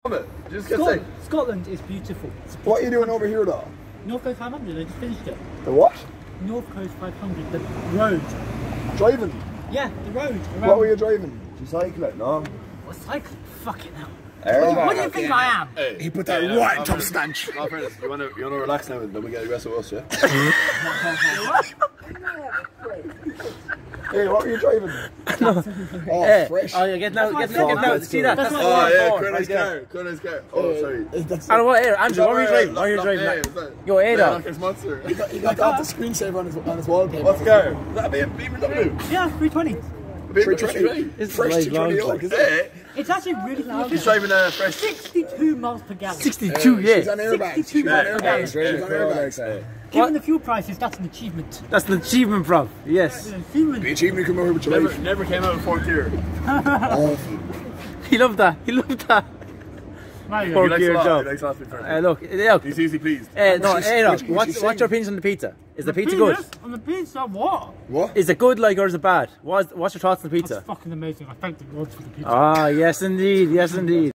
Just Scotland is beautiful. What are you doing over here though? North Coast 500, I just finished it. The what? North Coast 500, the road. Driving? Yeah, the road. Around. What were you driving? you cycling, no? What cycling? Fucking hell. What do you think I am? Hey, He put that right in top stanch. No, fairness, you wanna relax now and then we get the rest of us, yeah? Hey, what were you driving? Oh, fresh. Oh, you're getting out. See that? That's Oh, yeah, Connor's car. Oh, sorry. And what, Andrew, what were you driving? What are you driving? Yo, Ada. He got the screensaver on his wallpaper. What's the car? That'd be a BMW. Yeah, 320. 320. It's Fresh like 220 long. Oak, is it? It's actually really loud. He's driving a fresh 62 miles per gallon. 62, yeah. She's on airbags. 62 She's on miles. airbags. She's on airbags. Given the fuel prices, that's an achievement. That's an achievement, bro. Yes. An achievement. The achievement come over with your life. never came out in fourth gear. Awful. He loved that. He loved that. Mario. Fourth gear job. He likes a lot to be fair. Look. He's easily pleased. No, Ada, which what's your opinion on the pizza? Is the pizza good? On the pizza, what? What? Is it good, like, or is it bad? What's your thoughts on the pizza? That's fucking amazing. I thank the gods for the pizza. Ah, yes indeed, yes indeed.